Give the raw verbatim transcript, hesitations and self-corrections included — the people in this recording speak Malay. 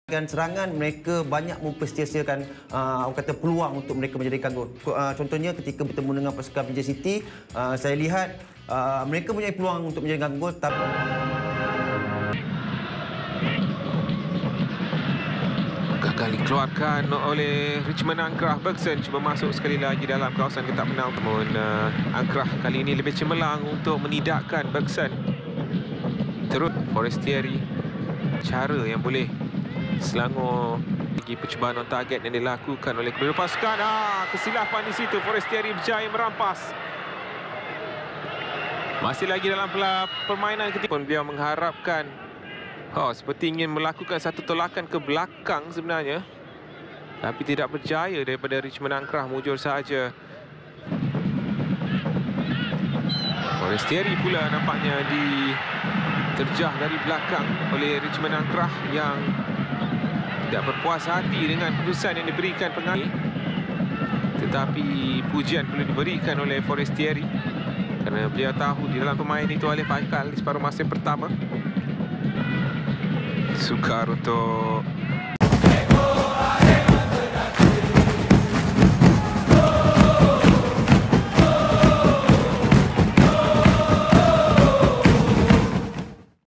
Dengan serangan mereka banyak mempersiasakan uh, orang kata peluang untuk mereka menjadikan gol. Uh, contohnya ketika bertemu dengan pasukan P J City, uh, saya lihat uh, mereka punya peluang untuk menjadikan gol tapi gagal dikeluarkan oleh Richmond Angkrah. Bergson cuba masuk sekali lagi dalam kawasan kotak penalti. Namun uh, Angkrah kali ini lebih cemerlang untuk menidakkan Bergson. Terus Forestieri, cara yang boleh Selangor bagi percubaan on target yang dilakukan oleh kedua pasukan. Ah, kesilapan di situ. Forestieri berjaya merampas. Masih lagi dalam permainan ketika pun beliau mengharapkan oh, seperti ingin melakukan satu tolakan ke belakang sebenarnya, tapi tidak berjaya daripada Richmond Angkrah. Mujur saja. Forestieri pula nampaknya diterjah dari belakang oleh Richmond Angkrah yang tidak berpuas hati dengan keputusan yang diberikan pengalih. Tetapi pujian perlu diberikan oleh Forestieri kerana beliau tahu di dalam pemain itu oleh Faikal di separuh masa pertama. Sukar untuk